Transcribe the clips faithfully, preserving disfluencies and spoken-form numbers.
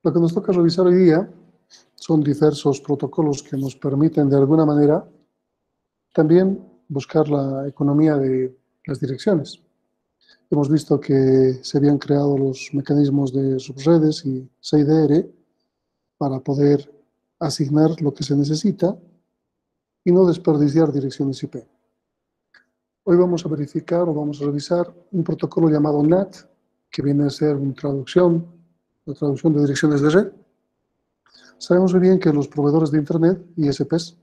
Lo que nos toca revisar hoy día son diversos protocolos que nos permiten de alguna manera también buscar la economía de las direcciones. Hemos visto que se habían creado los mecanismos de subredes y C I D R para poder asignar lo que se necesita y no desperdiciar direcciones I P. Hoy vamos a verificar o vamos a revisar un protocolo llamado N A T, que viene a ser una traducción, la traducción de direcciones de red. Sabemos muy bien que los proveedores de Internet, I S Ps,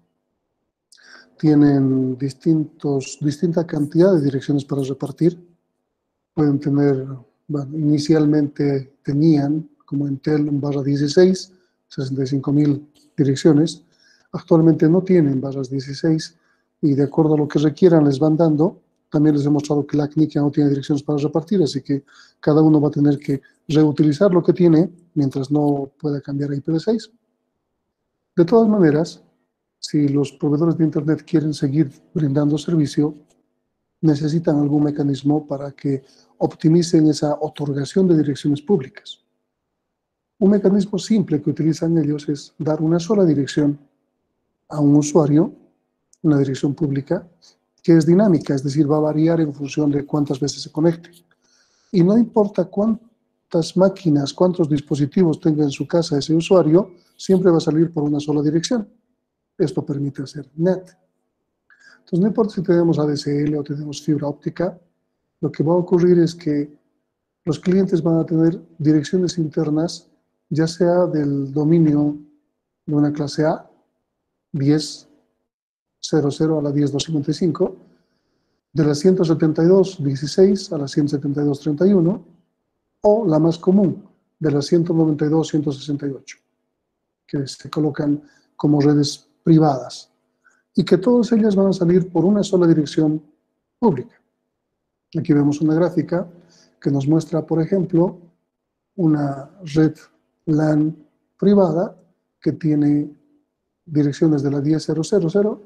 tienen distintos, distinta cantidad de direcciones para repartir. Pueden tener, bueno, inicialmente tenían, como Entel, un barra dieciséis, sesenta y cinco mil direcciones. Actualmente no tienen barras dieciséis y de acuerdo a lo que requieran les van dando. También les he mostrado que la C N I C ya no tiene direcciones para repartir, así que cada uno va a tener que reutilizar lo que tiene mientras no pueda cambiar a I P v seis. De todas maneras, si los proveedores de Internet quieren seguir brindando servicio, necesitan algún mecanismo para que optimicen esa otorgación de direcciones públicas. Un mecanismo simple que utilizan ellos es dar una sola dirección a un usuario, una dirección pública, que es dinámica, es decir, va a variar en función de cuántas veces se conecte. Y no importa cuántas máquinas, cuántos dispositivos tenga en su casa ese usuario, siempre va a salir por una sola dirección. Esto permite hacer N A T. Entonces, no importa si tenemos A D S L o tenemos fibra óptica, lo que va a ocurrir es que los clientes van a tener direcciones internas, ya sea del dominio de una clase A, diez punto cero cero a la diez punto doscientos cincuenta y cinco, de la ciento setenta y dos punto dieciséis a la ciento setenta y dos punto treinta y uno, o la más común, de la ciento noventa y dos punto ciento sesenta y ocho, que se colocan como redes privadas, y que todas ellas van a salir por una sola dirección pública. Aquí vemos una gráfica que nos muestra, por ejemplo, una red LAN privada que tiene direcciones de la diez punto cero cero cero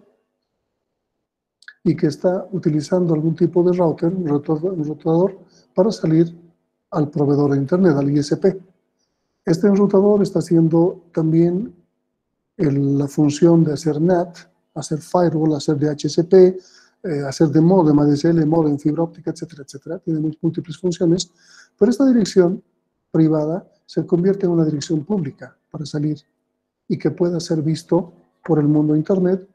y que está utilizando algún tipo de router, un enrutador, para salir al proveedor de Internet, al I S P. Este enrutador está haciendo también el, la función de hacer N A T, hacer firewall, hacer D H C P, eh, hacer de modem, A D S L, modem, fibra óptica, etcétera, etcétera. Tiene múltiples funciones, pero esta dirección privada se convierte en una dirección pública para salir y que pueda ser visto por el mundo Internet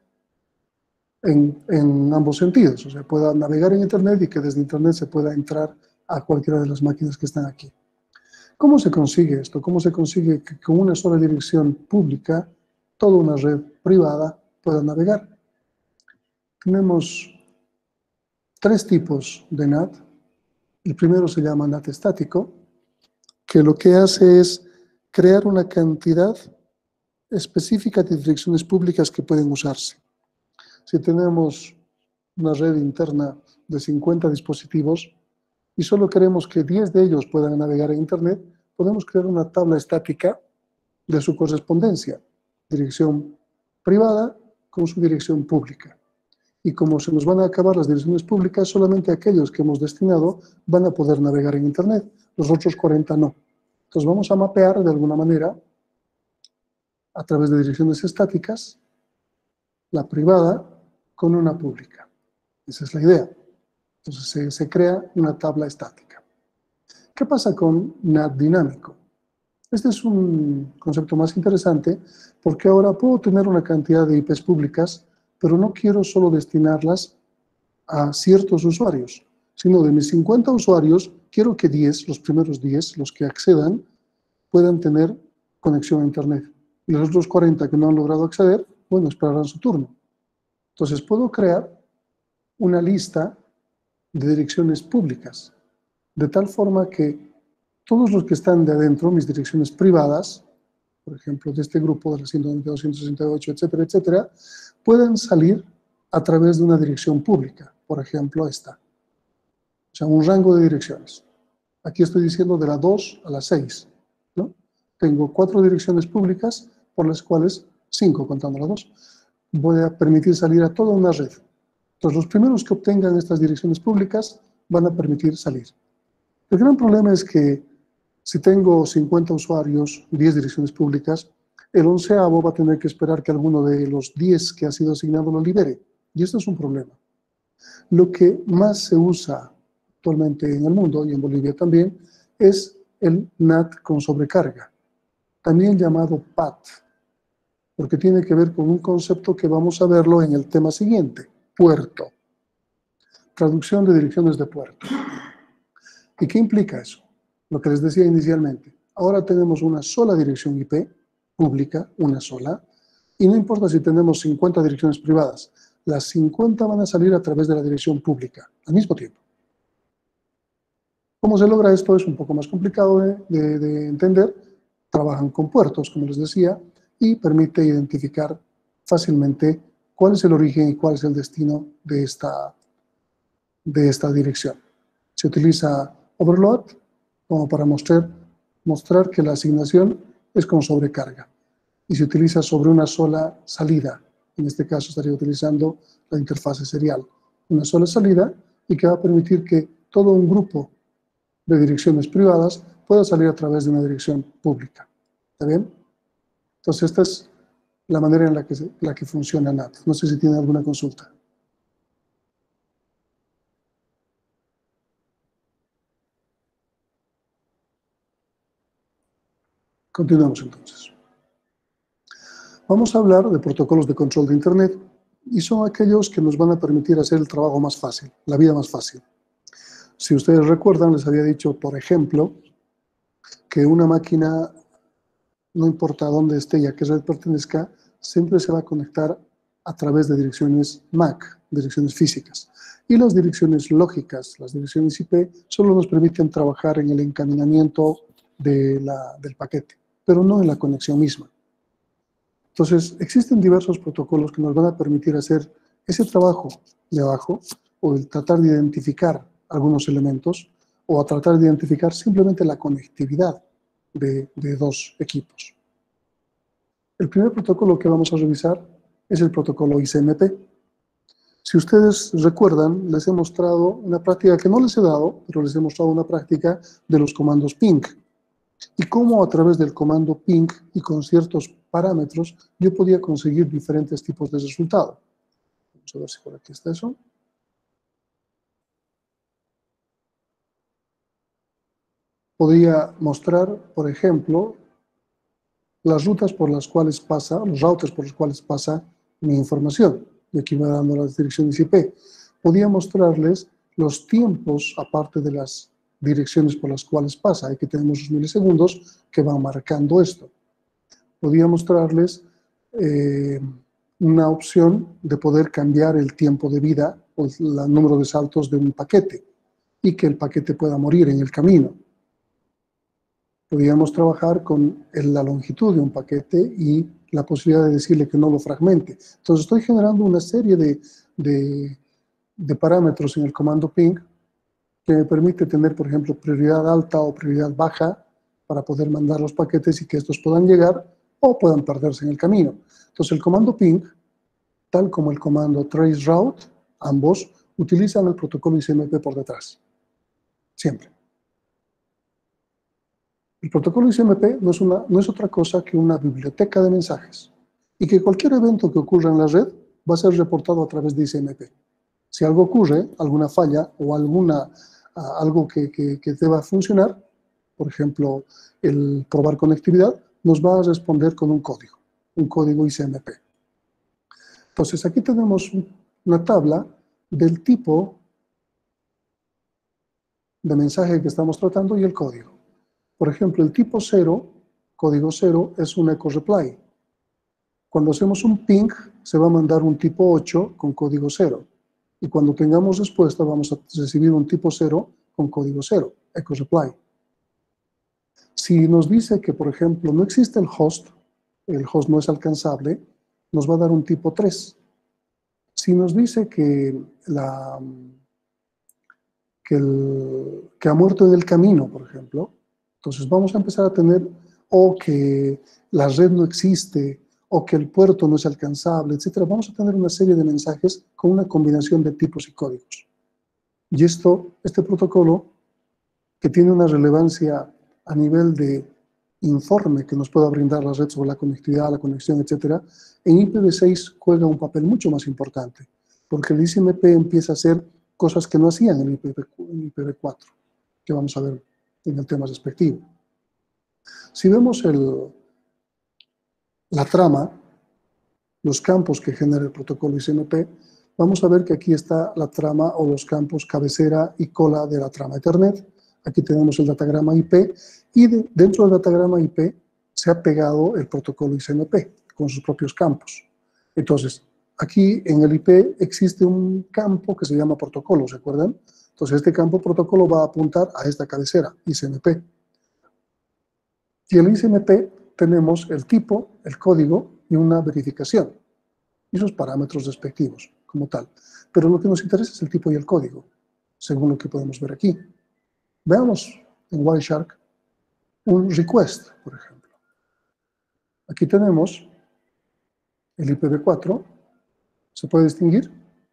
en, en ambos sentidos. O sea, pueda navegar en Internet y que desde Internet se pueda entrar a cualquiera de las máquinas que están aquí. ¿Cómo se consigue esto? ¿Cómo se consigue que con una sola dirección pública toda una red privada pueda navegar? Tenemos tres tipos de N A T. El primero se llama N A T estático, que lo que hace es crear una cantidad específica de direcciones públicas que pueden usarse. Si tenemos una red interna de cincuenta dispositivos y solo queremos que diez de ellos puedan navegar en Internet, podemos crear una tabla estática de su correspondencia, dirección privada con su dirección pública. Y como se nos van a acabar las direcciones públicas, solamente aquellos que hemos destinado van a poder navegar en Internet, los otros cuarenta no. Entonces vamos a mapear de alguna manera, a través de direcciones estáticas, la privada con una pública. Esa es la idea. Entonces se, se crea una tabla estática. ¿Qué pasa con N A T dinámico? Este es un concepto más interesante porque ahora puedo tener una cantidad de I Pes públicas, pero no quiero solo destinarlas a ciertos usuarios, sino de mis cincuenta usuarios, quiero que diez, los primeros diez, los que accedan, puedan tener conexión a Internet. Y los otros cuarenta que no han logrado acceder, bueno, esperarán su turno. Entonces puedo crear una lista de direcciones públicas, de tal forma que todos los que están de adentro, mis direcciones privadas, por ejemplo, de este grupo de la ciento noventa y dos, ciento sesenta y ocho, etcétera, etcétera, pueden salir a través de una dirección pública, por ejemplo, esta. O sea, un rango de direcciones. Aquí estoy diciendo de la dos a la seis, ¿no? Tengo cuatro direcciones públicas, por las cuales, cinco contando la dos, voy a permitir salir a toda una red. Entonces, los primeros que obtengan estas direcciones públicas van a permitir salir. El gran problema es que Si tengo cincuenta usuarios, diez direcciones públicas, el onceavo va a tener que esperar que alguno de los diez que ha sido asignado lo libere. Y esto es un problema. Lo que más se usa actualmente en el mundo, y en Bolivia también, es el N A T con sobrecarga, también llamado P A T, porque tiene que ver con un concepto que vamos a verlo en el tema siguiente, puerto. Traducción de direcciones de puerto. ¿Y qué implica eso? Lo que les decía inicialmente. Ahora tenemos una sola dirección I P pública, una sola, y no importa si tenemos cincuenta direcciones privadas, las cincuenta van a salir a través de la dirección pública al mismo tiempo. ¿Cómo se logra esto? Es un poco más complicado de, de, de entender. Trabajan con puertos, como les decía, y permite identificar fácilmente cuál es el origen y cuál es el destino de esta, de esta dirección. Se utiliza overload como para mostrar, mostrar que la asignación es con sobrecarga y se utiliza sobre una sola salida. En este caso estaría utilizando la interfase serial. Una sola salida y que va a permitir que todo un grupo de direcciones privadas pueda salir a través de una dirección pública. ¿Está bien? Entonces esta es la manera en la que, la que funciona N A T. No sé si tienen alguna consulta. Continuamos entonces. Vamos a hablar de protocolos de control de Internet y son aquellos que nos van a permitir hacer el trabajo más fácil, la vida más fácil. Si ustedes recuerdan, les había dicho, por ejemplo, que una máquina, no importa dónde esté y a qué red pertenezca, siempre se va a conectar a través de direcciones M A C, direcciones físicas. Y las direcciones lógicas, las direcciones I P, solo nos permiten trabajar en el encaminamiento de la, del paquete, pero no en la conexión misma. Entonces, existen diversos protocolos que nos van a permitir hacer ese trabajo de abajo, o el tratar de identificar algunos elementos, o a tratar de identificar simplemente la conectividad de, de dos equipos. El primer protocolo que vamos a revisar es el protocolo I C M P. Si ustedes recuerdan, les he mostrado una práctica que no les he dado, pero les he mostrado una práctica de los comandos ping. Y cómo a través del comando ping y con ciertos parámetros yo podía conseguir diferentes tipos de resultado. Vamos a ver si por aquí está eso. Podía mostrar, por ejemplo, las rutas por las cuales pasa, los routers por los cuales pasa mi información. Y aquí me va dando las direcciones I P. Podía mostrarles los tiempos, aparte de las direcciones por las cuales pasa. Aquí tenemos los milisegundos que van marcando esto. Podía mostrarles eh, una opción de poder cambiar el tiempo de vida o el número de saltos de un paquete y que el paquete pueda morir en el camino. Podríamos trabajar con la longitud de un paquete y la posibilidad de decirle que no lo fragmente. Entonces estoy generando una serie de, de, de parámetros en el comando ping que me permite tener, por ejemplo, prioridad alta o prioridad baja para poder mandar los paquetes y que estos puedan llegar o puedan perderse en el camino. Entonces el comando ping, tal como el comando traceroute, ambos utilizan el protocolo I C M P por detrás. Siempre. El protocolo I C M P no es, una, no es otra cosa que una biblioteca de mensajes y que cualquier evento que ocurra en la red va a ser reportado a través de I C M P. Si algo ocurre, alguna falla o alguna, uh, algo que, que, que deba funcionar, por ejemplo, el probar conectividad, nos va a responder con un código, un código I C M P. Entonces, aquí tenemos una tabla del tipo de mensaje que estamos tratando y el código. Por ejemplo, el tipo cero, código cero, es un echo reply. Cuando hacemos un ping, se va a mandar un tipo ocho con código cero. Y cuando tengamos respuesta, vamos a recibir un tipo cero con código cero, echo reply. Si nos dice que, por ejemplo, no existe el host, el host no es alcanzable, nos va a dar un tipo tres. Si nos dice que, la, que, el, que ha muerto en el camino, por ejemplo, entonces vamos a empezar a tener o que la red no existe, o que el puerto no es alcanzable, etcétera. Vamos a tener una serie de mensajes con una combinación de tipos y códigos. Y esto, este protocolo, que tiene una relevancia a nivel de informe que nos pueda brindar la red sobre la conectividad, la conexión, etcétera, en I P v seis juega un papel mucho más importante, porque el I C M P empieza a hacer cosas que no hacían en I P v cuatro, que vamos a ver en el tema respectivo. Si vemos el, la trama, los campos que genera el protocolo I C M P, vamos a ver que aquí está la trama o los campos cabecera y cola de la trama Ethernet. Aquí tenemos el datagrama I P y de, dentro del datagrama I P se ha pegado el protocolo I C M P con sus propios campos. Entonces, aquí en el I P existe un campo que se llama protocolo, ¿se acuerdan? Entonces, este campo protocolo va a apuntar a esta cabecera, I C M P. Y en el I C M P tenemos el tipo, el código y una verificación y sus parámetros respectivos como tal. Pero lo que nos interesa es el tipo y el código, según lo que podemos ver aquí. Veamos en Wireshark un request, por ejemplo. Aquí tenemos el I P v cuatro, se puede distinguir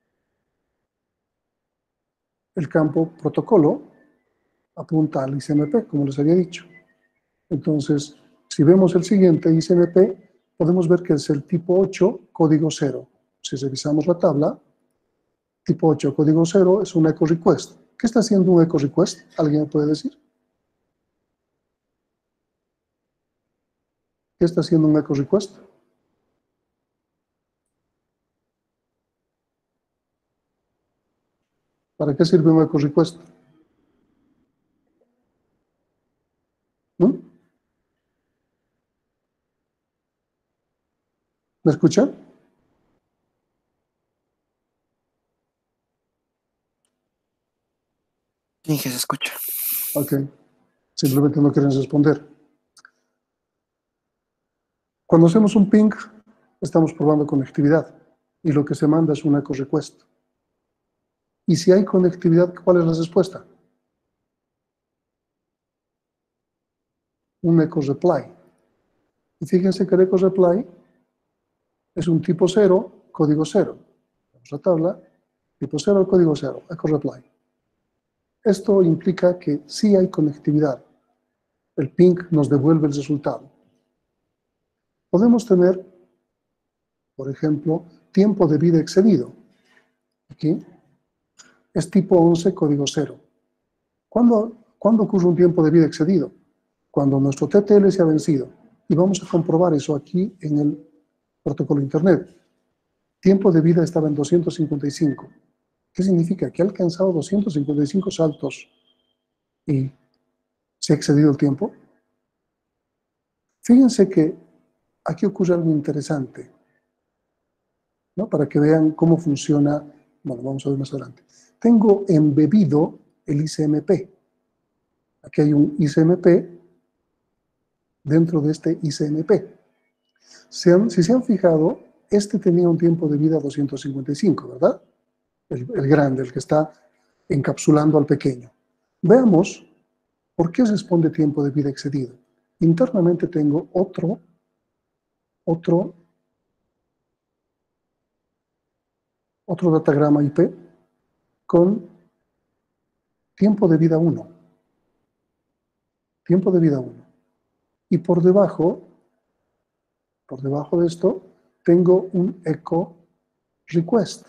el campo protocolo, apunta al I C M P, como les había dicho. Entonces, si vemos el siguiente I C M P, podemos ver que es el tipo ocho, código cero. Si revisamos la tabla, tipo ocho, código cero, es un echo request. ¿Qué está haciendo un echo request? ¿Alguien me puede decir? ¿Qué está haciendo un echo request? ¿Para qué sirve un echo request? ¿Mm? ¿Me escuchan? Sí, que se escucha. Ok. Simplemente no quieren responder. Cuando hacemos un ping, estamos probando conectividad y lo que se manda es un echo request. Y si hay conectividad, ¿cuál es la respuesta? Un echo reply. Y fíjense que el echo reply es un tipo cero, código cero. Vamos a la tabla, tipo cero, código cero, echo reply. Esto implica que sí hay conectividad. El ping nos devuelve el resultado. Podemos tener, por ejemplo, tiempo de vida excedido. Aquí es tipo once, código cero. ¿Cuándo, ¿Cuándo ocurre un tiempo de vida excedido? Cuando nuestro T T L se ha vencido. Y vamos a comprobar eso aquí en el protocolo Internet. Tiempo de vida estaba en doscientos cincuenta y cinco. ¿Qué significa? Que ha alcanzado doscientos cincuenta y cinco saltos y se ha excedido el tiempo. Fíjense que aquí ocurre algo interesante, ¿no? Para que vean cómo funciona. Bueno, vamos a ver más adelante. Tengo embebido el I C M P. Aquí hay un I C M P dentro de este I C M P. Se han, si se han fijado, este tenía un tiempo de vida doscientos cincuenta y cinco, ¿verdad? El, el grande, el que está encapsulando al pequeño. Veamos por qué responde tiempo de vida excedido. Internamente tengo otro, otro, otro datagrama I P con tiempo de vida uno. Tiempo de vida uno. Y por debajo, por debajo de esto, tengo un echo request.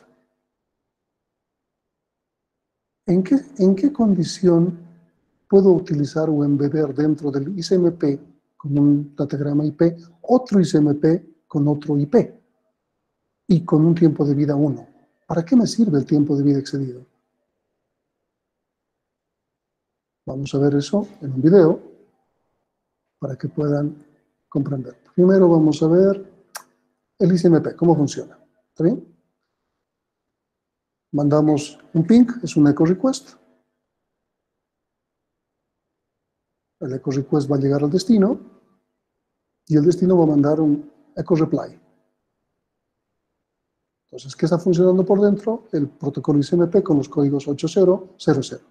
¿En qué, ¿En qué condición puedo utilizar o embeber dentro del I C M P con un datagrama I P otro I C M P con otro I P y con un tiempo de vida uno? ¿Para qué me sirve el tiempo de vida excedido? Vamos a ver eso en un video para que puedan comprender. Primero vamos a ver el I C M P, cómo funciona. ¿Está bien? Mandamos un ping, es un echo request. El echo request va a llegar al destino y el destino va a mandar un echo reply. Entonces, ¿qué está funcionando por dentro? El protocolo I C M P con los códigos ocho cero cero cero.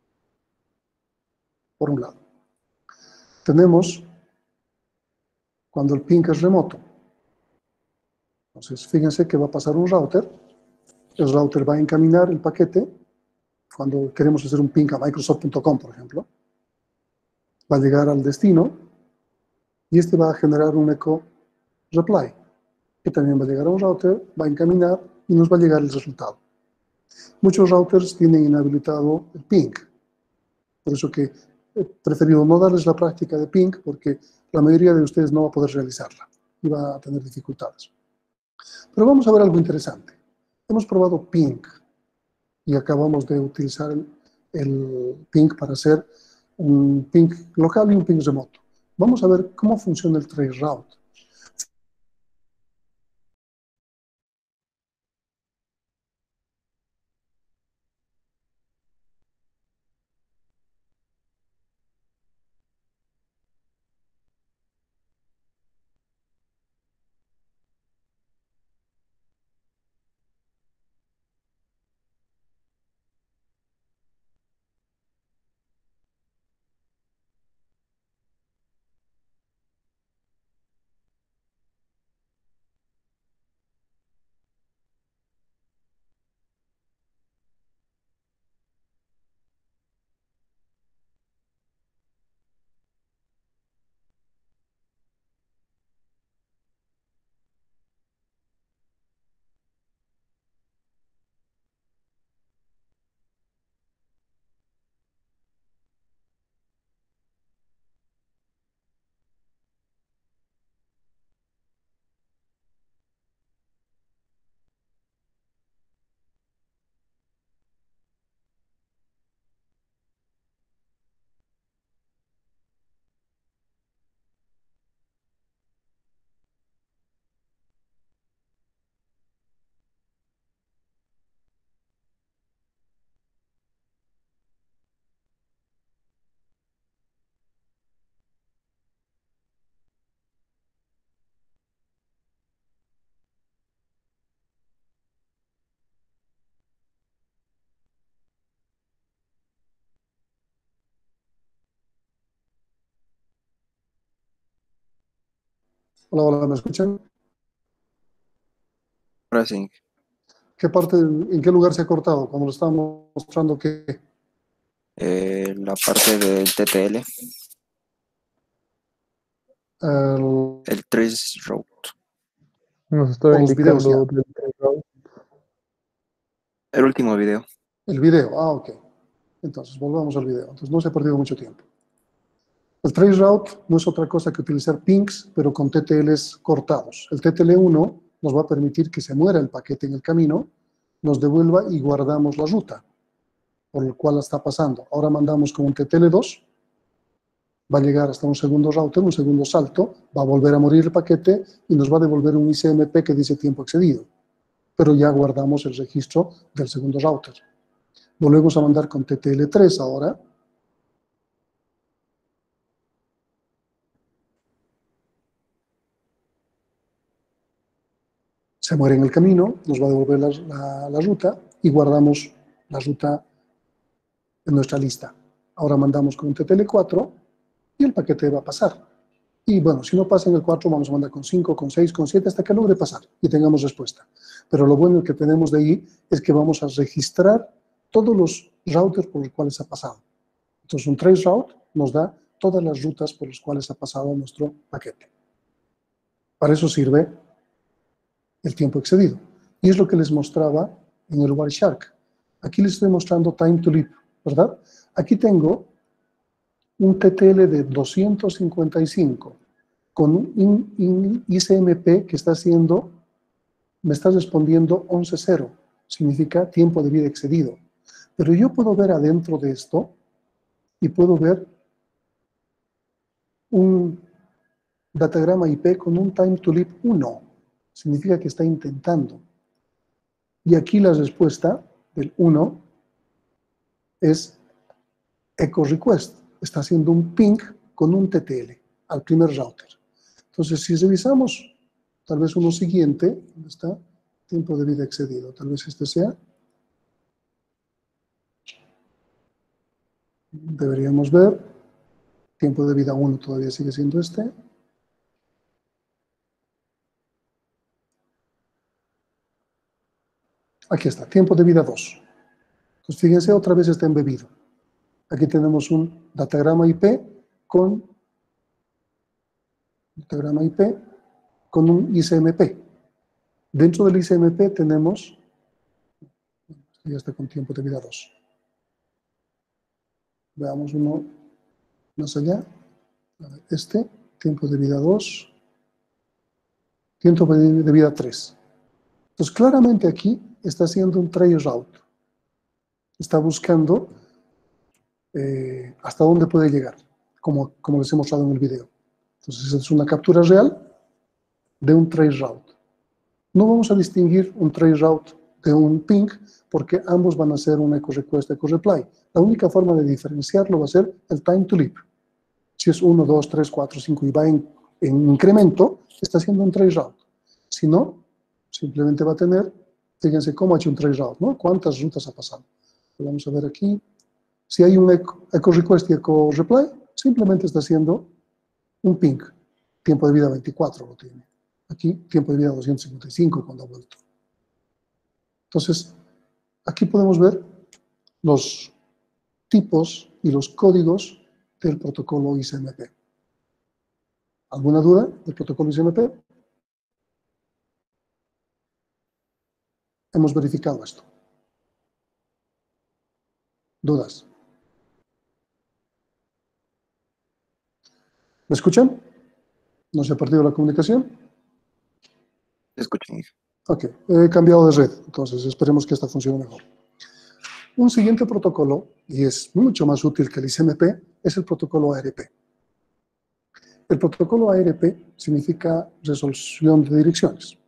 Por un lado. Tenemos cuando el ping es remoto. Entonces, fíjense que va a pasar un router. El router va a encaminar el paquete cuando queremos hacer un ping a microsoft punto com, por ejemplo. va a llegar al destino y este va a generar un echo reply, que también va a llegar a un router, va a encaminar y nos va a llegar el resultado. Muchos routers tienen inhabilitado el ping, por eso que he preferido no darles la práctica de ping, porque la mayoría de ustedes no va a poder realizarla y va a tener dificultades. Pero vamos a ver algo interesante. Hemos probado ping y acabamos de utilizar el, el ping para hacer un ping local y un ping remoto. Vamos a ver cómo funciona el traceroute. Hola, hola, ¿me escuchan? Ahora sí, ¿Qué parte, en qué lugar se ha cortado? Cuando lo estábamos mostrando que eh, la parte del T T L, el- el trace route, Nos o estaba los videos ya, indicando del traceroute. el último video. el video, ah, ok. Entonces, volvamos al video. Entonces, no se ha perdido mucho tiempo. El traceroute no es otra cosa que utilizar pings, pero con T T Ls cortados. El T T L uno nos va a permitir que se muera el paquete en el camino, nos devuelva y guardamos la ruta por el cual está pasando. Ahora mandamos con un T T L dos, va a llegar hasta un segundo router, un segundo salto, va a volver a morir el paquete y nos va a devolver un I C M P que dice tiempo excedido. Pero ya guardamos el registro del segundo router. Volvemos a mandar con T T L tres ahora. Se muere en el camino, nos va a devolver la, la, la ruta y guardamos la ruta en nuestra lista. Ahora mandamos con un T T L cuatro y el paquete va a pasar. Y bueno, si no pasa en el cuatro, vamos a mandar con cinco, con seis, con siete, hasta que logre pasar y tengamos respuesta. Pero lo bueno que tenemos de ahí es que vamos a registrar todos los routers por los cuales ha pasado. Entonces, un traceroute nos da todas las rutas por las cuales ha pasado nuestro paquete. Para eso sirve el tiempo excedido. Y es lo que les mostraba en el Wireshark. Aquí les estoy mostrando time to leap, ¿verdad? Aquí tengo un T T L de doscientos cincuenta y cinco con un I C M P que está haciendo, me está respondiendo once cero, significa tiempo de vida excedido. Pero yo puedo ver adentro de esto y puedo ver un datagrama I P con un time to leap uno, significa que está intentando. Y aquí la respuesta del uno es echo request, está haciendo un ping con un T T L al primer router. Entonces, si revisamos tal vez uno siguiente, ¿dónde está? Tiempo de vida excedido, tal vez este sea. Deberíamos ver, tiempo de vida uno todavía sigue siendo este. Aquí está, tiempo de vida dos. Entonces, fíjense, otra vez está embebido. Aquí tenemos un datagrama I P con el diagrama I P, con un I C M P. Dentro del I C M P tenemos, ya está con tiempo de vida dos. Veamos uno más allá. Este, tiempo de vida dos, tiempo de vida tres. Entonces, claramente aquí está haciendo un trace route. Está buscando eh, hasta dónde puede llegar, como, como les he mostrado en el video. Entonces, es una captura real de un trace route. No vamos a distinguir un trace route de un ping, porque ambos van a ser un echo request, echo reply. La única forma de diferenciarlo va a ser el time to leap. Si es uno, dos, tres, cuatro, cinco y va en, en incremento, está haciendo un trace route. Si no, simplemente va a tener, fíjense cómo ha hecho un trace route, ¿no? ¿Cuántas rutas ha pasado? Vamos a ver aquí. Si hay un echo, echo request y echo reply, simplemente está haciendo un ping. Tiempo de vida veinticuatro lo tiene. Aquí, tiempo de vida doscientos cincuenta y cinco cuando ha vuelto. Entonces, aquí podemos ver los tipos y los códigos del protocolo I C M P. ¿Alguna duda del protocolo I C M P? Hemos verificado esto. ¿Dudas? ¿Me escuchan? ¿No se ha perdido la comunicación? Escuchen. Ok, he cambiado de red, entonces esperemos que esta funcione mejor. Un siguiente protocolo, y es mucho más útil que el I C M P, es el protocolo A R P. El protocolo A R P significa resolución de direcciones.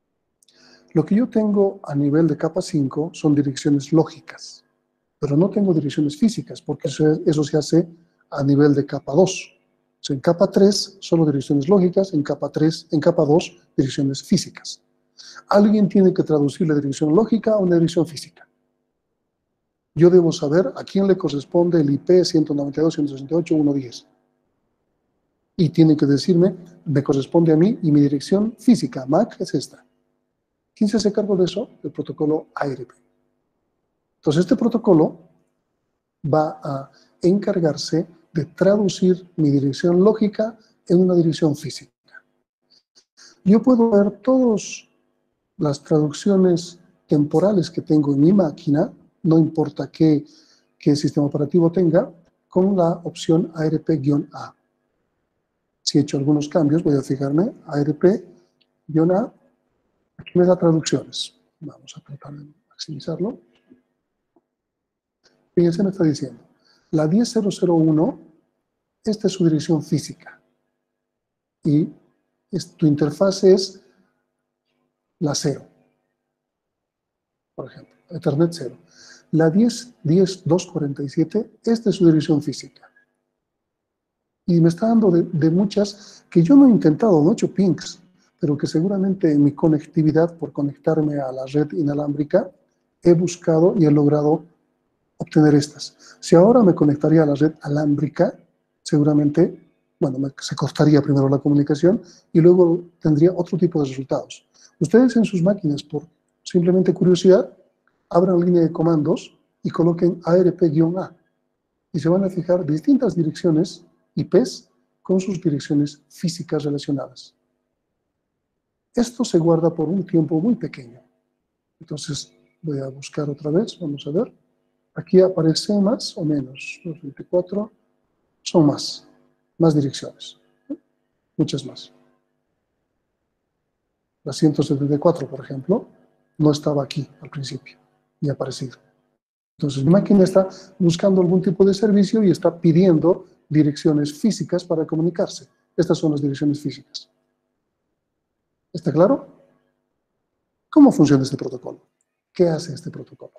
Lo que yo tengo a nivel de capa cinco son direcciones lógicas, pero no tengo direcciones físicas, porque eso, eso se hace a nivel de capa dos. O sea, en capa tres, solo direcciones lógicas, en capa tres, en capa dos, direcciones físicas. Alguien tiene que traducir la dirección lógica a una dirección física. Yo debo saber a quién le corresponde el I P ciento noventa y dos, ciento sesenta y ocho, ciento diez. Y tiene que decirme, me corresponde a mí y mi dirección física, M A C, es esta. ¿Quién se hace cargo de eso? El protocolo A R P. Entonces, este protocolo va a encargarse de traducir mi dirección lógica en una dirección física. Yo puedo ver todas las traducciones temporales que tengo en mi máquina, no importa qué, qué sistema operativo tenga, con la opción A R P-A. Si he hecho algunos cambios, voy a fijarme, A R P-A, aquí me da traducciones. Vamos a tratar de maximizarlo. Fíjense, me está diciendo, la diez mil uno, esta es su dirección física. Y es, tu interfaz es la cero, por ejemplo, Ethernet cero. La diez punto diez punto dos punto cuarenta y siete, esta es su dirección física. Y me está dando de, de muchas que yo no he intentado, no he hecho pings, pero que seguramente en mi conectividad, por conectarme a la red inalámbrica, he buscado y he logrado obtener estas. Si ahora me conectaría a la red alámbrica, seguramente, bueno, me, se cortaría primero la comunicación y luego tendría otro tipo de resultados. Ustedes en sus máquinas, por simplemente curiosidad, abran la línea de comandos y coloquen A R P-A y se van a fijar distintas direcciones I Ps con sus direcciones físicas relacionadas. Esto se guarda por un tiempo muy pequeño. Entonces, voy a buscar otra vez, vamos a ver. Aquí aparece más o menos, los veinticuatro, son más, más direcciones, muchas más. La ciento setenta y cuatro, por ejemplo, no estaba aquí al principio, ni ha aparecido. Entonces, mi máquina está buscando algún tipo de servicio y está pidiendo direcciones físicas para comunicarse. Estas son las direcciones físicas. ¿Está claro? ¿Cómo funciona este protocolo? ¿Qué hace este protocolo?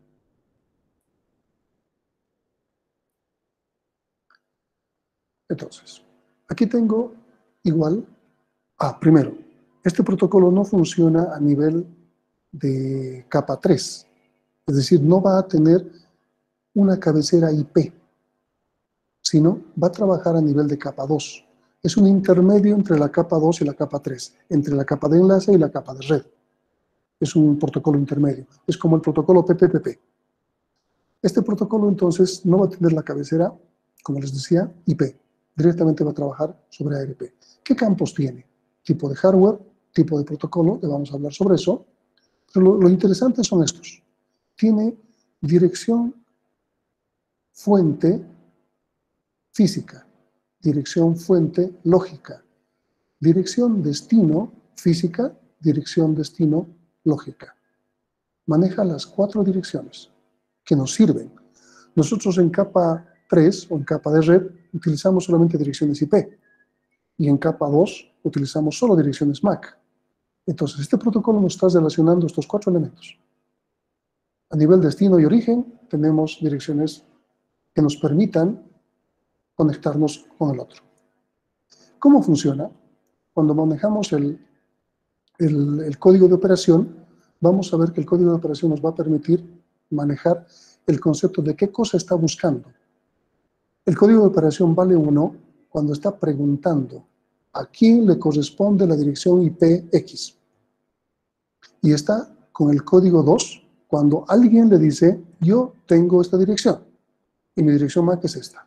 Entonces, aquí tengo igual. Ah, primero, este protocolo no funciona a nivel de capa tres. Es decir, no va a tener una cabecera I P, sino va a trabajar a nivel de capa dos. Es un intermedio entre la capa dos y la capa tres, entre la capa de enlace y la capa de red. Es un protocolo intermedio. Es como el protocolo P P P P. Este protocolo, entonces, no va a tener la cabecera, como les decía, I P. directamente va a trabajar sobre A R P. ¿Qué campos tiene? Tipo de hardware, tipo de protocolo, le vamos a hablar sobre eso. Pero lo, lo interesante son estos. Tiene dirección fuente física, dirección fuente lógica, dirección destino física, dirección destino lógica. Maneja las cuatro direcciones que nos sirven. Nosotros en capa tres o en capa de red utilizamos solamente direcciones I P y en capa dos utilizamos solo direcciones M A C. Entonces este protocolo nos está relacionando estos cuatro elementos. A nivel destino y origen tenemos direcciones que nos permitan conectarnos con el otro. ¿Cómo funciona? Cuando manejamos el, el, el código de operación, vamos a ver que el código de operación nos va a permitir manejar el concepto de qué cosa está buscando. El código de operación vale uno cuando está preguntando a quién le corresponde la dirección I P X. Y está con el código dos cuando alguien le dice, yo tengo esta dirección y mi dirección M A C es esta.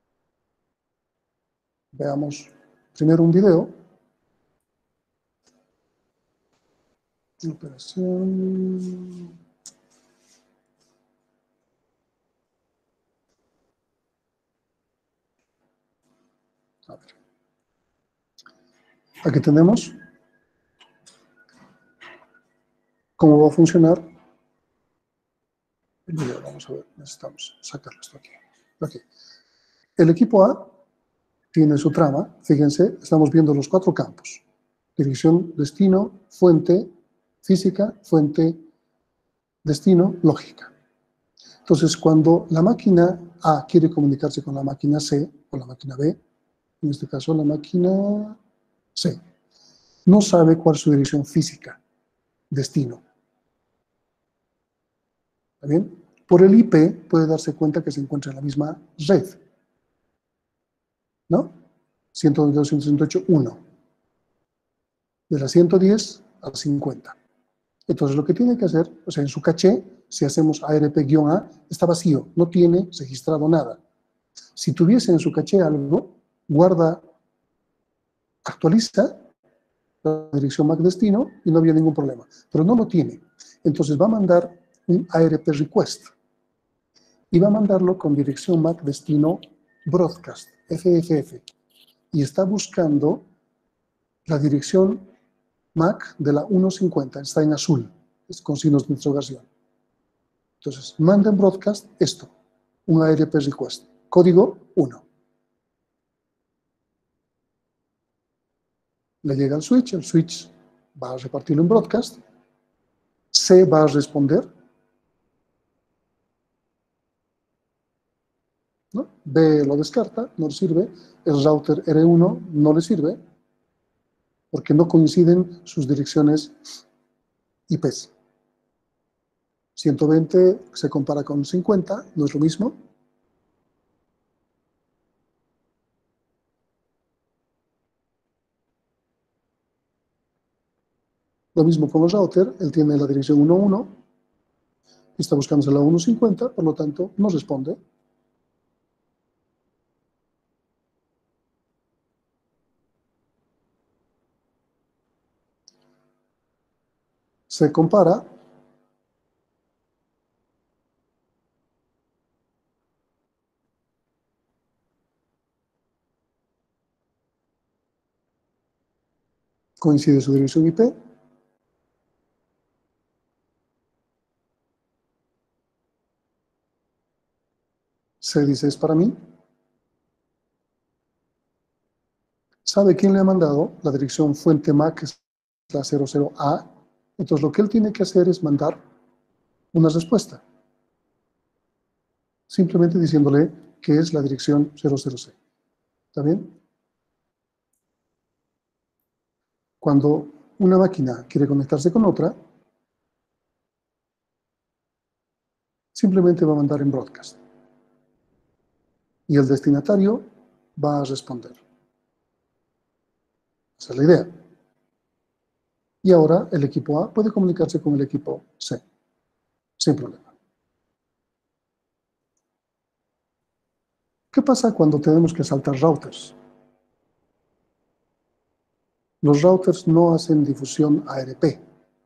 Veamos primero un video. Operación. A ver. Aquí tenemos cómo va a funcionar el video. Vamos a ver, necesitamos sacarlo esto aquí. Okay. El equipo A tiene su trama. Fíjense, estamos viendo los cuatro campos. Dirección, destino, fuente, física, fuente, destino, lógica. Entonces, cuando la máquina A quiere comunicarse con la máquina C o la máquina B, en este caso la máquina C, no sabe cuál es su dirección física, destino. ¿Está bien? Por el I P puede darse cuenta que se encuentra en la misma red, ¿no? ciento veintidós punto ciento sesenta y ocho punto uno. De la ciento diez a la cincuenta. Entonces, lo que tiene que hacer, o sea, en su caché, si hacemos A R P-A, está vacío, no tiene registrado nada. Si tuviese en su caché algo, guarda, actualiza la dirección M A C destino y no había ningún problema. Pero no lo tiene. Entonces, va a mandar un A R P request y va a mandarlo con dirección M A C destino broadcast, F F F. Y está buscando la dirección M A C de la ciento cincuenta, está en azul, es con signos de interrogación. Entonces, manda en broadcast esto, un A R P request, código uno. Le llega al switch, el switch va a repartirlo en broadcast, C va a responder, ¿no? B lo descarta, no le sirve, el router R uno no le sirve, porque no coinciden sus direcciones I Ps. ciento veinte se compara con cincuenta, no es lo mismo. Lo mismo con el router, él tiene la dirección uno uno, y está buscándose la ciento cincuenta, por lo tanto, no responde. Se compara. Coincide su dirección I P. Se dice es para mí. Sabe quién le ha mandado la dirección fuente M A C, que es la cero cero A. Entonces lo que él tiene que hacer es mandar una respuesta. Simplemente diciéndole que es la dirección cero cero C. ¿Está bien? Cuando una máquina quiere conectarse con otra, simplemente va a mandar en broadcast. Y el destinatario va a responder. Esa es la idea. Y ahora el equipo A puede comunicarse con el equipo C, sin problema. ¿Qué pasa cuando tenemos que saltar routers? Los routers no hacen difusión A R P.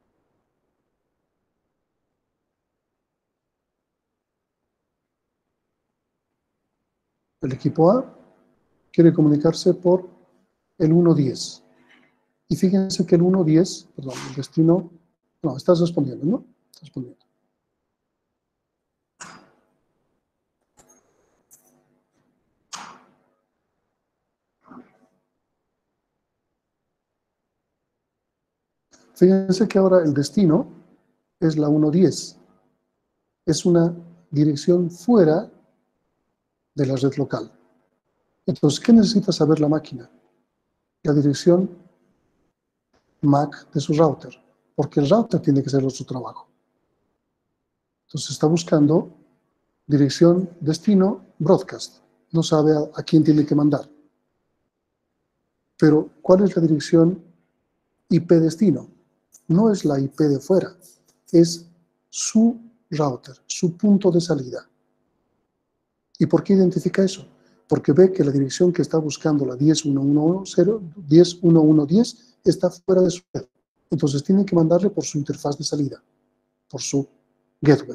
El equipo A quiere comunicarse por el uno diez. Y fíjense que el uno diez, perdón, el destino, no, estás respondiendo, ¿no? Estás respondiendo. Fíjense que ahora el destino es la uno diez. Es una dirección fuera de la red local. Entonces, ¿qué necesita saber la máquina? La dirección M A C de su router, porque el router tiene que hacer su trabajo. Entonces está buscando dirección destino broadcast. No sabe a, a quién tiene que mandar. Pero, ¿cuál es la dirección I P destino? No es la I P de fuera, es su router, su punto de salida. ¿Y por qué identifica eso? Porque ve que la dirección que está buscando, la diez punto uno punto diez, está fuera de su red. Entonces tiene que mandarle por su interfaz de salida, por su gateway.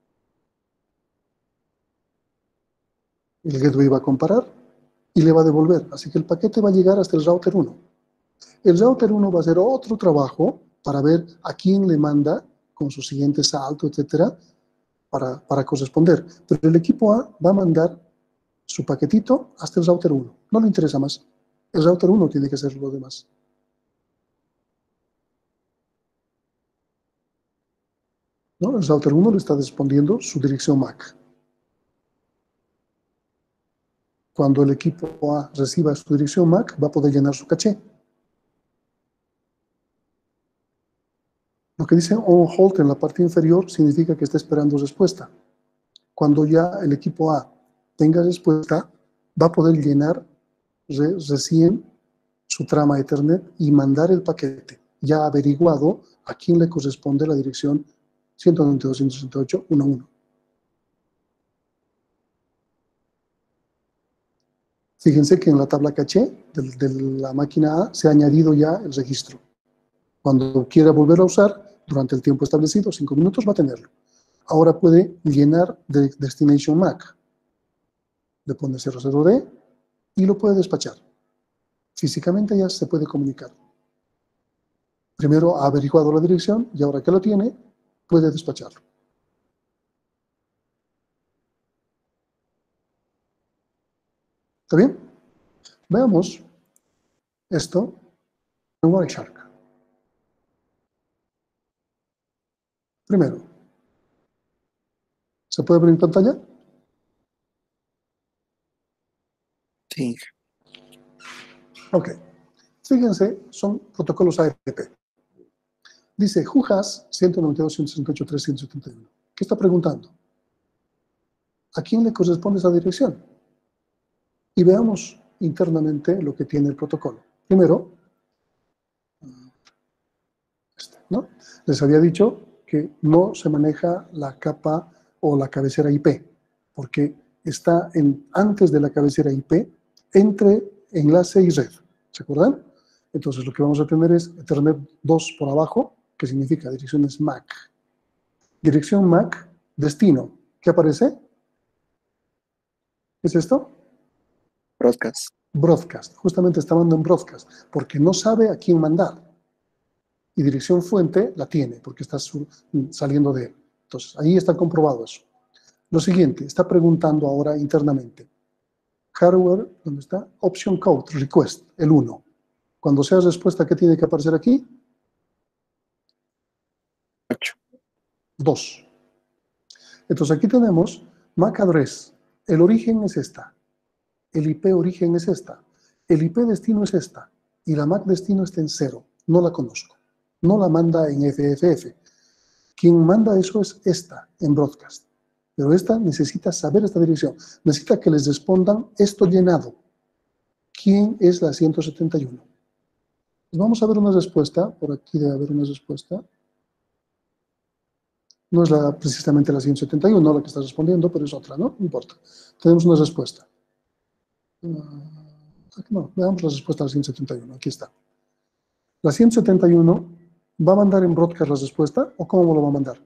El gateway va a comparar y le va a devolver. Así que el paquete va a llegar hasta el router uno. El router uno va a hacer otro trabajo para ver a quién le manda con su siguiente salto, etcétera, para, para corresponder. Pero el equipo A va a mandar su paquetito hasta el router uno. No le interesa más. El router uno tiene que hacer lo demás. ¿No? El router uno le está respondiendo su dirección M A C. Cuando el equipo A reciba su dirección M A C, va a poder llenar su caché. Lo que dice on hold en la parte inferior significa que está esperando respuesta. Cuando ya el equipo A tenga respuesta, va a poder llenar re, recién su trama Ethernet y mandar el paquete, ya averiguado a quién le corresponde la dirección ciento noventa y dos punto ciento sesenta y ocho punto uno punto uno. Fíjense que en la tabla caché de, de la máquina A se ha añadido ya el registro. Cuando quiera volver a usar, durante el tiempo establecido, cinco minutos, va a tenerlo. Ahora puede llenar de Destination M A C. Le pone cero cero D y lo puede despachar. Físicamente ya se puede comunicar. Primero ha averiguado la dirección y ahora que lo tiene, puede despacharlo. ¿Está bien? Veamos esto en Wireshark. Primero, ¿se puede ver en pantalla? Sí. Ok. Fíjense, son protocolos A R P. Dice, who has ciento noventa y dos punto ciento sesenta y ocho punto trescientos setenta y uno. ¿Qué está preguntando? ¿A quién le corresponde esa dirección? Y veamos internamente lo que tiene el protocolo. Primero, este, ¿no? Les había dicho que no se maneja la capa o la cabecera I P, porque está en, antes de la cabecera I P, entre enlace y red. ¿Se acuerdan? Entonces lo que vamos a tener es Ethernet dos por abajo, que significa direcciones M A C. Dirección M A C, destino. ¿Qué aparece? ¿Qué es esto? Broadcast. Broadcast. Justamente está mandando en broadcast, porque no sabe a quién mandar. Y dirección fuente la tiene, porque está saliendo de él. Entonces, ahí está comprobado eso. Lo siguiente, está preguntando ahora internamente. Hardware, ¿dónde está? Option code, request, el uno. Cuando sea respuesta, ¿qué tiene que aparecer aquí? ocho. dos. Entonces, aquí tenemos M A C address. El origen es esta. El I P origen es esta. El I P destino es esta. Y la M A C destino está en cero. No la conozco. No la manda en F F F. Quien manda eso es esta, en broadcast. Pero esta necesita saber esta dirección. Necesita que les respondan esto llenado. ¿Quién es la ciento setenta y uno? Pues vamos a ver una respuesta. Por aquí debe haber una respuesta. No es la, precisamente la ciento setenta y uno la que está respondiendo, pero es otra, ¿no? No importa. Tenemos una respuesta. Uh, no, veamos la respuesta a la ciento setenta y uno. Aquí está. La ciento setenta y uno va a mandar en broadcast la respuesta, ¿o cómo lo va a mandar?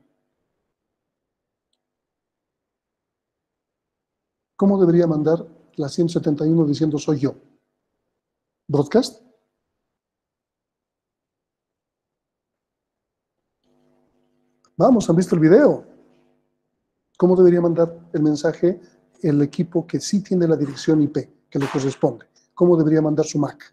¿Cómo debería mandar la ciento setenta y uno diciendo soy yo? ¿Broadcast? Vamos, ¿han visto el video? ¿Cómo debería mandar el mensaje el equipo que sí tiene la dirección I P que le corresponde? ¿Cómo debería mandar su M A C?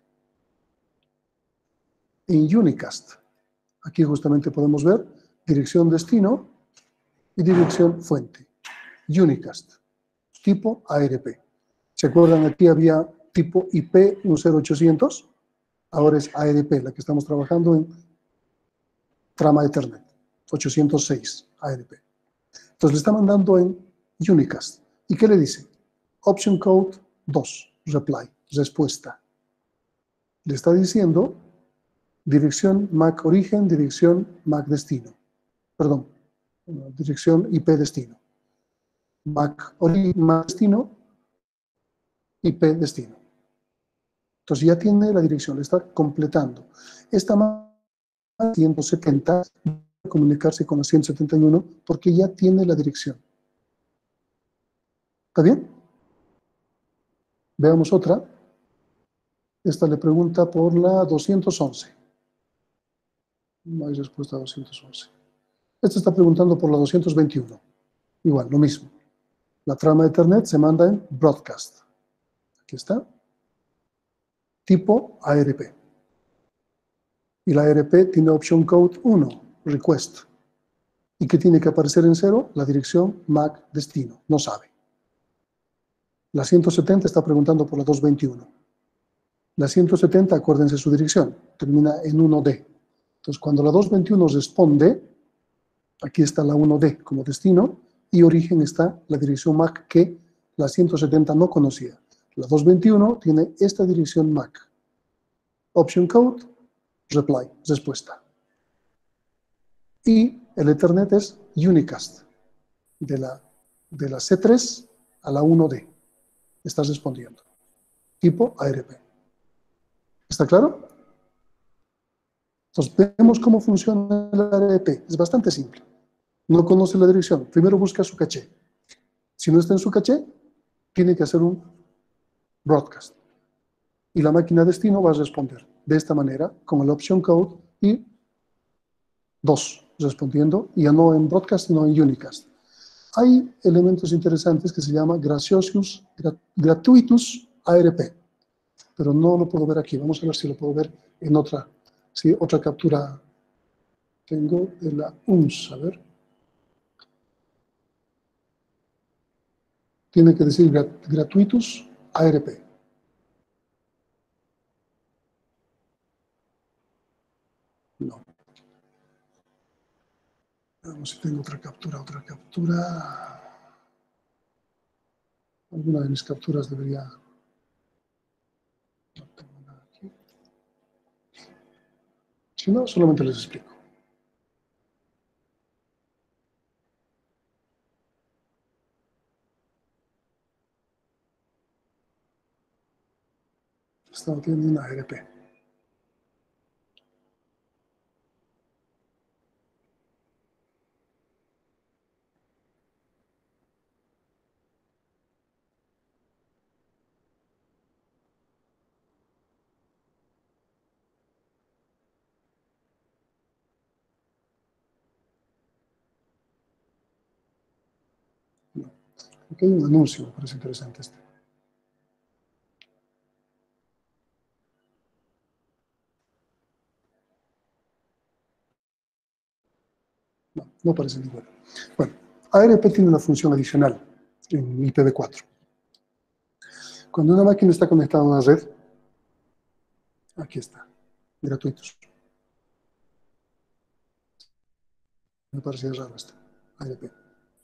En Unicast. Aquí justamente podemos ver dirección destino y dirección fuente. Unicast. Tipo A R P. ¿Se acuerdan? Aquí había tipo I P cero ochocientos. Ahora es A R P, la que estamos trabajando en trama Ethernet. ochocientos seis A R P. Entonces le está mandando en Unicast. ¿Y qué le dice? Option code dos, reply, respuesta. Le está diciendo dirección M A C origen, dirección M A C destino. Perdón, dirección I P destino. M A C origen, M A C destino, I P destino. Entonces ya tiene la dirección, le está completando. Esta M A C ciento setenta comunicarse con la ciento setenta y uno porque ya tiene la dirección. ¿Está bien? Veamos otra. Esta le pregunta por la doscientos once. No hay respuesta a doscientos once. Esta está preguntando por la doscientos veintiuno. Igual, lo mismo. La trama de Ethernet se manda en broadcast. Aquí está. Tipo A R P. Y la A R P tiene option code uno, request. ¿Y qué tiene que aparecer en cero? La dirección M A C destino. No sabe. La ciento setenta está preguntando por la doscientos veintiuno. La ciento setenta, acuérdense su dirección, termina en uno D. Entonces, cuando la doscientos veintiuno responde, aquí está la uno D como destino, y origen está la dirección M A C que la ciento setenta no conocía. La doscientos veintiuno tiene esta dirección M A C. Option code, reply, respuesta. Y el Ethernet es Unicast, de la, de la C tres a la uno D. Está respondiendo. Tipo A R P. ¿Está claro? Entonces, vemos cómo funciona el A R P. Es bastante simple. No conoce la dirección. Primero busca su caché. Si no está en su caché, tiene que hacer un broadcast. Y la máquina destino va a responder de esta manera, con el option code y dos respondiendo, y ya no en broadcast, sino en unicast. Hay elementos interesantes que se llaman Graciosus, Gratuitus A R P, pero no lo puedo ver aquí. Vamos a ver si lo puedo ver en otra, sí, otra captura. Tengo de la U N S, a ver. Tiene que decir Gratuitus A R P. No. Vamos si tengo otra captura, otra captura. Alguna de mis capturas debería... No tengo nada aquí. Si no, solamente les explico. Esta no tiene una A R P. No. Aquí hay un anuncio, me parece interesante este. No, no aparece ninguno. Bueno, A R P tiene una función adicional en I P v cuatro. Cuando una máquina está conectada a una red, aquí está, gratuitos. Me parecía raro esto, A R P.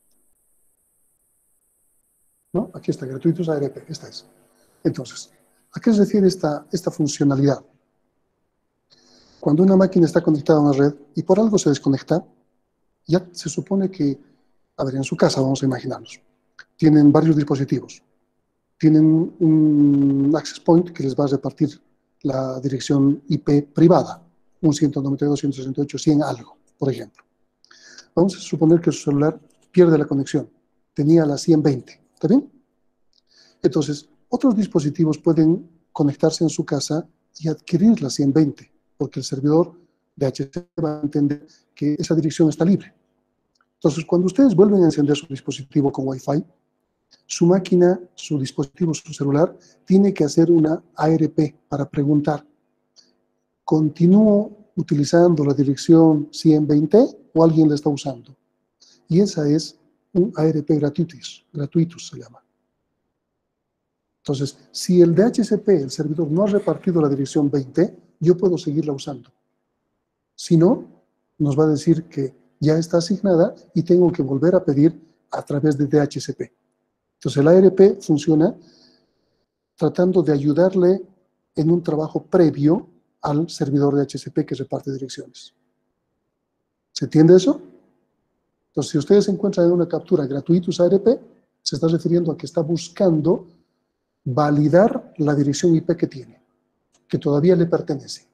¿No? Aquí está, gratuitos A R P, esta es. Entonces, ¿a qué se refiere esta, esta funcionalidad? Cuando una máquina está conectada a una red y por algo se desconecta, ya se supone que, a ver, en su casa, vamos a imaginarnos, tienen varios dispositivos. tienen un access point que les va a repartir la dirección I P privada, un ciento noventa y dos, ciento sesenta y ocho, cien algo, por ejemplo. Vamos a suponer que su celular pierde la conexión, tenía la ciento veinte, ¿está bien? Entonces, otros dispositivos pueden conectarse en su casa y adquirir la ciento veinte, porque el servidor de H C va a entender que esa dirección está libre. Entonces, cuando ustedes vuelven a encender su dispositivo con Wi-Fi, su máquina, su dispositivo, su celular, tiene que hacer una A R P para preguntar, ¿continúo utilizando la dirección ciento veinte o alguien la está usando? Y esa es un A R P gratuitus, gratuitus se llama. Entonces, si el D H C P, el servidor, no ha repartido la dirección veinte, yo puedo seguirla usando. Si no, nos va a decir que ya está asignada y tengo que volver a pedir a través de D H C P. Entonces, el A R P funciona tratando de ayudarle en un trabajo previo al servidor de D H C P que reparte direcciones. ¿Se entiende eso? Entonces, si ustedes encuentran en una captura gratuitus A R P, se está refiriendo a que está buscando validar la dirección I P que tiene, que todavía le pertenece.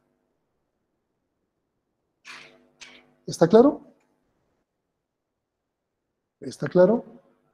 ¿Está claro? ¿Está claro?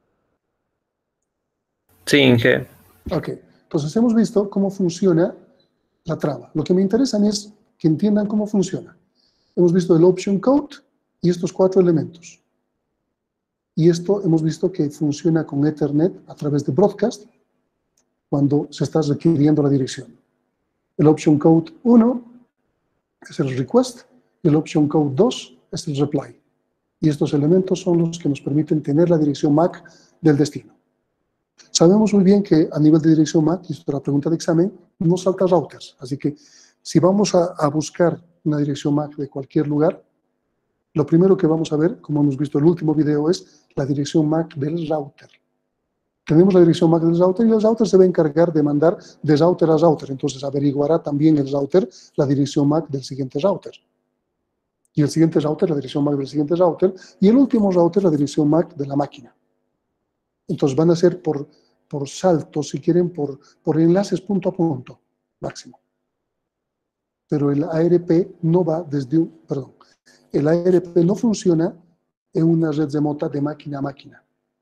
Sí, Inge. Ok, entonces hemos visto cómo funciona la trama. Lo que me interesa es que entiendan cómo funciona. Hemos visto el option code y estos cuatro elementos. Y esto hemos visto que funciona con Ethernet a través de broadcast cuando se está requiriendo la dirección. El option code uno es el request y el option code dos es el reply. Y estos elementos son los que nos permiten tener la dirección M A C del destino. Sabemos muy bien que a nivel de dirección M A C, y esto es la pregunta de examen, no salta routers. Así que si vamos a, a buscar una dirección M A C de cualquier lugar, lo primero que vamos a ver, como hemos visto en el último video, es la dirección M A C del router. Tenemos la dirección M A C del router y el router se va a encargar de mandar de router a router. Entonces averiguará también el router la dirección M A C del siguiente router. Y el siguiente router, la dirección M A C del siguiente router. Y el último router, la dirección M A C de la máquina. Entonces van a ser por, por saltos, si quieren, por, por enlaces punto a punto, máximo. Pero el A R P no va desde un, perdón, el A R P no funciona en una red remota de máquina a máquina.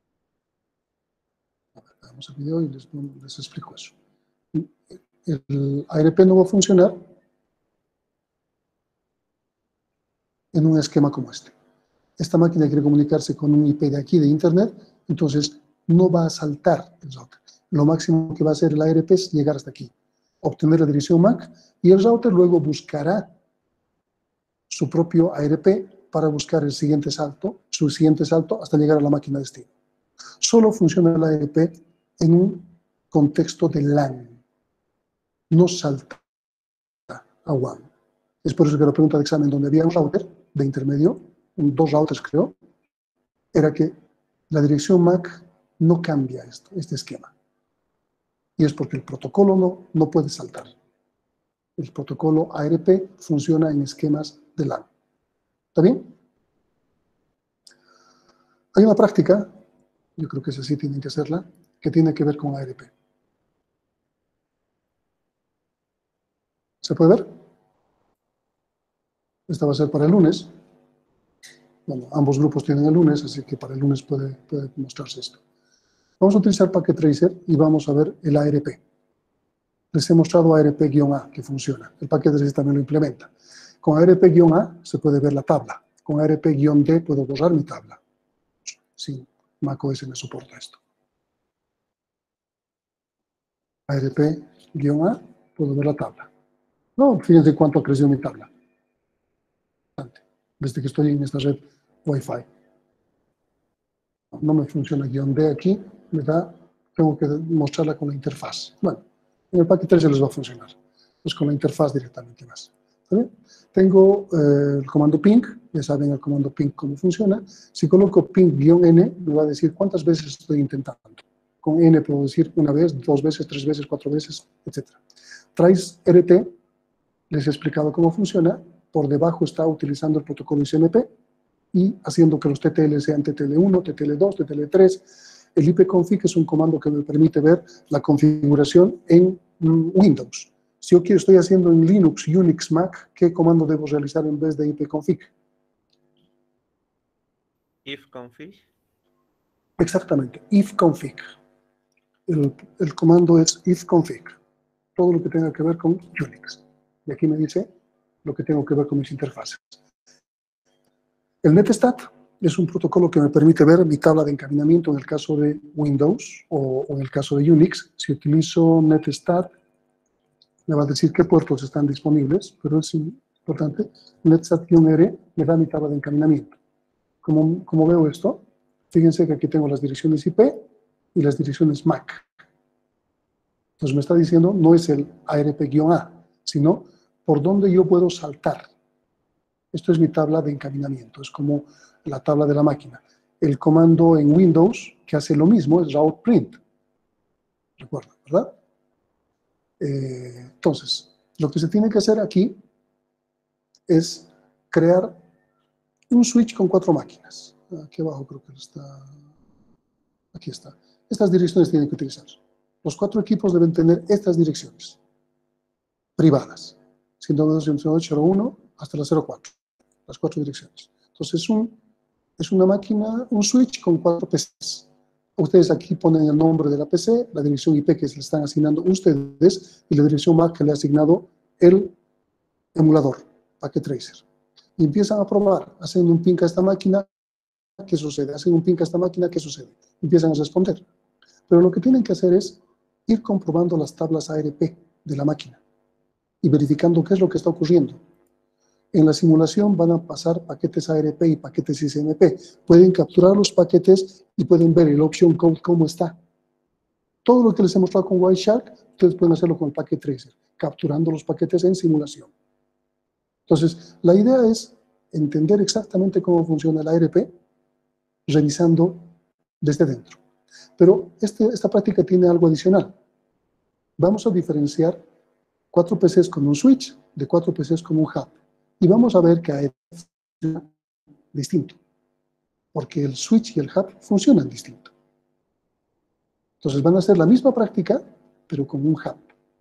A ver, vamos al video y les, les explico eso. El A R P no va a funcionar en un esquema como este. Esta máquina quiere comunicarse con un I P de aquí, de Internet, entonces no va a saltar el router. Lo máximo que va a hacer el A R P es llegar hasta aquí, obtener la dirección M A C, y el router luego buscará su propio A R P para buscar el siguiente salto, su siguiente salto hasta llegar a la máquina de destino. Solo funciona el A R P en un contexto de LAN. No salta a W A N. Es por eso que la pregunta de examen donde había un router de intermedio, dos routers creo, era que la dirección M A C no cambia esto, este esquema. Y es porque el protocolo no, no puede saltar. El protocolo A R P funciona en esquemas de LAN. ¿Está bien? Hay una práctica, yo creo que esa sí tienen que hacerla, que tiene que ver con A R P. ¿Se puede ver? Esta va a ser para el lunes. Bueno, ambos grupos tienen el lunes, así que para el lunes puede, puede mostrarse esto. Vamos a utilizar Packet Tracer y vamos a ver el A R P. Les he mostrado A R P-A que funciona. El Packet Tracer también lo implementa. Con A R P-A se puede ver la tabla. Con A R P-D puedo borrar mi tabla. Sí, macOS me soporta esto. A R P-A, puedo ver la tabla. No, fíjense cuánto ha crecido mi tabla. Desde que estoy en esta red Wi-Fi. No me funciona guión D aquí, me da, tengo que mostrarla con la interfaz. Bueno, en el Packet Tracer les va a funcionar. Pues con la interfaz directamente más. ¿Está bien? Tengo eh, el comando ping, ya saben el comando ping cómo funciona. Si coloco ping-n, me va a decir cuántas veces estoy intentando. Con n puedo decir una vez, dos veces, tres veces, cuatro veces, etcétera. Trace R T, les he explicado cómo funciona. Por debajo está utilizando el protocolo I C M P y haciendo que los T T L sean T T L uno, T T L dos, T T L tres, El ipconfig es un comando que me permite ver la configuración en mm, Windows. Si yo quiero, estoy haciendo en Linux, Unix, Mac, ¿qué comando debo realizar en vez de ipconfig? Ifconfig. Exactamente, ifconfig. El, el comando es ifconfig. Todo lo que tenga que ver con Unix. Y aquí me dice lo que tengo que ver con mis interfaces. El netstat es un protocolo que me permite ver mi tabla de encaminamiento en el caso de Windows o, o en el caso de Unix. Si utilizo netstat, me va a decir qué puertos están disponibles, pero es importante. netstat-r me da mi tabla de encaminamiento. Como, como veo esto, fíjense que aquí tengo las direcciones I P y las direcciones M A C. Entonces me está diciendo, no es el A R P-A, sino por dónde yo puedo saltar. Esto es mi tabla de encaminamiento, es como la tabla de la máquina. El comando en Windows que hace lo mismo es route print. Recuerda, ¿verdad? Eh, entonces, lo que se tiene que hacer aquí es crear un switch con cuatro máquinas. Aquí abajo creo que está. Aquí está. Estas direcciones tienen que utilizar. Los cuatro equipos deben tener estas direcciones privadas. ciento dos, ciento ocho, cero uno hasta la cero cuatro. Las cuatro direcciones. Entonces, es, un, es una máquina, un switch con cuatro P Cs. Ustedes aquí ponen el nombre de la P C, la dirección I P que se le están asignando ustedes y la dirección M A C que le ha asignado el emulador, Packet Tracer. Y empiezan a probar, hacen un ping a esta máquina, ¿qué sucede? Hacen un ping a esta máquina, ¿qué sucede? Empiezan a responder. Pero lo que tienen que hacer es ir comprobando las tablas A R P de la máquina y verificando qué es lo que está ocurriendo. En la simulación van a pasar paquetes A R P y paquetes S M P. Pueden capturar los paquetes y pueden ver el option code cómo está. Todo lo que les he mostrado con Wireshark, ustedes pueden hacerlo con el Packet Tracer, capturando los paquetes en simulación. Entonces, la idea es entender exactamente cómo funciona el A R P, revisando desde dentro. Pero este, esta práctica tiene algo adicional. Vamos a diferenciar cuatro P Cs con un switch de cuatro P Cs con un hub. Y vamos a ver que hay distinto, porque el switch y el hub funcionan distinto. Entonces van a hacer la misma práctica, pero con un hub.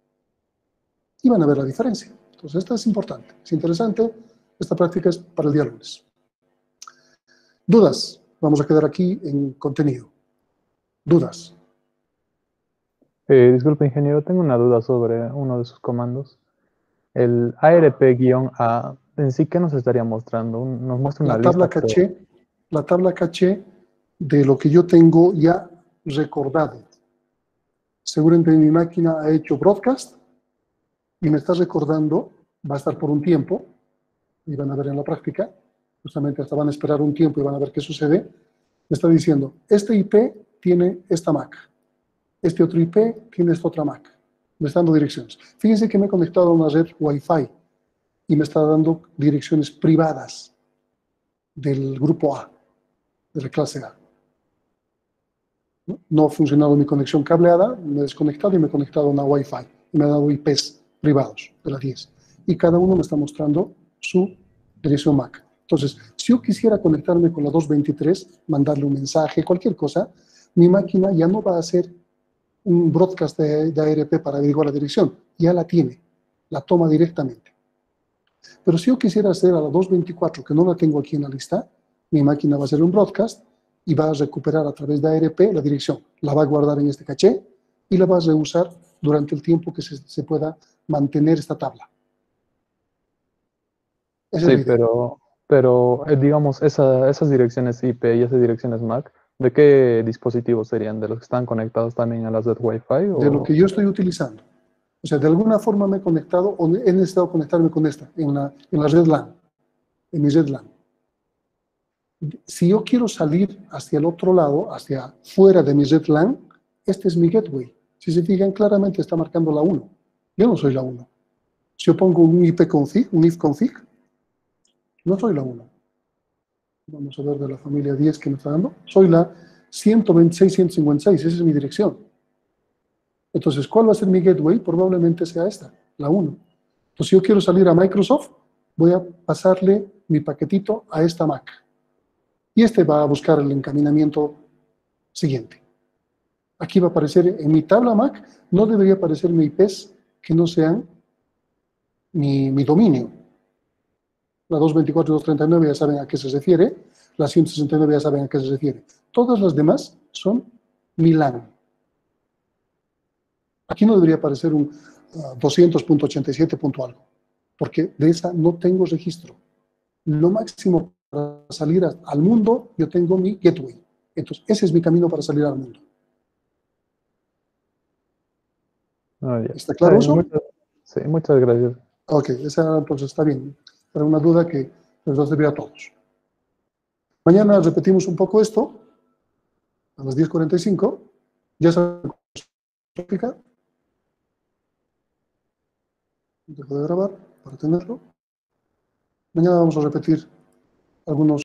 Y van a ver la diferencia. Entonces esto es importante, es interesante. Esta práctica es para el día lunes. ¿Dudas? Vamos a quedar aquí en contenido. ¿Dudas? Eh, disculpe, ingeniero, tengo una duda sobre uno de sus comandos. El A R P-A, en sí, ¿qué nos estaría mostrando? Un- Nos muestra una La tabla lista, pero- caché, la tabla caché de lo que yo tengo ya recordado. Seguramente mi máquina ha hecho broadcast y me está recordando, va a estar por un tiempo, y van a ver en la práctica, justamente hasta van a esperar un tiempo y van a ver qué sucede. Me está diciendo, este I P tiene esta M A C, este otro I P tiene esta otra M A C. Me está dando direcciones. Fíjense que me he conectado a una red Wi-Fi y me está dando direcciones privadas del grupo A, de la clase A. ¿No? No ha funcionado mi conexión cableada, me he desconectado y me he conectado a una Wi-Fi. Y me ha dado I Ps privados de la diez. Y cada uno me está mostrando su dirección M A C. Entonces, si yo quisiera conectarme con la doscientos veintitrés, mandarle un mensaje, cualquier cosa, mi máquina ya no va a hacer un broadcast de, de A R P para averiguar la dirección. Ya la tiene, la toma directamente. Pero si yo quisiera hacer a la doscientos veinticuatro, que no la tengo aquí en la lista, mi máquina va a hacer un broadcast y va a recuperar a través de A R P la dirección. La va a guardar en este caché y la va a reusar durante el tiempo que se, se pueda mantener esta tabla. Esa es Sí, la idea. pero, pero eh, digamos, esa- esas direcciones I P y esas direcciones M A C, ¿de qué dispositivos serían? ¿De los que están conectados también a las red Wi-Fi? De lo O... que yo estoy utilizando. O sea, de alguna forma me he conectado o he necesitado conectarme con esta, en la, en la red LAN, en mi red LAN. Si yo quiero salir hacia el otro lado, hacia fuera de mi red LAN, este es mi gateway. Si se fijan, claramente está marcando la uno. Yo no soy la uno. Si yo pongo un ipconfig, un ifconfig, no soy la uno. Vamos a ver de la familia diez que me está dando. Soy la ciento veintiséis punto ciento cincuenta y seis, esa es mi dirección. Entonces, ¿cuál va a ser mi gateway? Probablemente sea esta, la uno. Entonces, si yo quiero salir a Microsoft, voy a pasarle mi paquetito a esta Mac. Y este va a buscar el encaminamiento siguiente. Aquí va a aparecer en mi tabla M A C, no debería aparecerme I Pes que no sean mi, mi dominio. La doscientos veinticuatro y doscientos treinta y nueve ya saben a qué se refiere, la ciento sesenta y nueve ya saben a qué se refiere. Todas las demás son mi LAN. Aquí no debería aparecer un uh, doscientos punto ochenta y siete punto algo, porque de esa no tengo registro. Lo máximo para salir a, al mundo, yo tengo mi gateway. Entonces, ese es mi camino para salir al mundo. Ah, ya. ¿Está claro Ay, eso? muchas, sí, muchas gracias. Ok, esa entonces está bien. Era una duda que les va a servir a todos. Mañana repetimos un poco esto, a las diez cuarenta y cinco. Ya saben cómo se aplica. Dejo de grabar para tenerlo. Mañana vamos a repetir algunos